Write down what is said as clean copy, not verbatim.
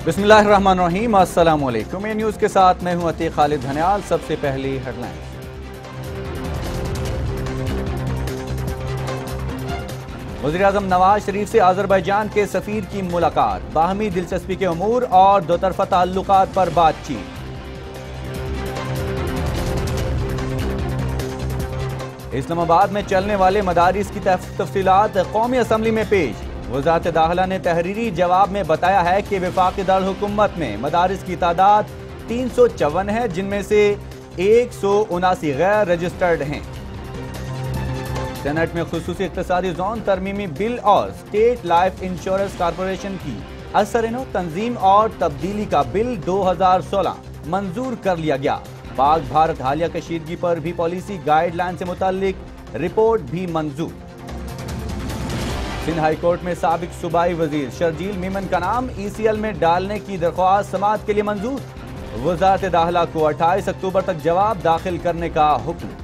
बिस्मिल्लाहिर्रहमानिर्रहीम, अस्सलाम वालेकुम। ये न्यूज़ के साथ मैं हूं अतीक खालिद धनियाल। सबसे पहली हेडलाइंस। वज़ीर-ए-आज़म नवाज शरीफ से आज़रबाईजान के सफ़ीर की मुलाकात, बाहमी दिलचस्पी के अमूर और दो तरफ़ा ताल्लुकात पर बातचीत। इस्लामाबाद में चलने वाले मदारिस की तफसीलात कौमी असम्बली में पेश। वज़ारत दाखिला ने तहरीरी जवाब में बताया है कि वफाकी दारुल हुकूमत में मदारिस की तादाद 354 है, जिनमें से 179 गैर रजिस्टर्ड हैं। सेनेट में खुसूसी इक़्तिसादी जोन तरमीमी बिल और स्टेट लाइफ इंश्योरेंस कॉरपोरेशन की असर-ए-नौ तंजीम और तब्दीली का बिल 2016 मंजूर कर लिया गया। पाक भारत हालिया कशीदगी पर भी पॉलिसी गाइडलाइन से मुताल्लिक रिपोर्ट भी मंजूर। सिंध हाई कोर्ट में साबिक सूबाई वजीर शर्जील मीमन का नाम ECL में डालने की दरख्वास्त समाअत के लिए मंजूर। वज़ारत दाखिला को 28 अक्टूबर तक जवाब दाखिल करने का हुक्म।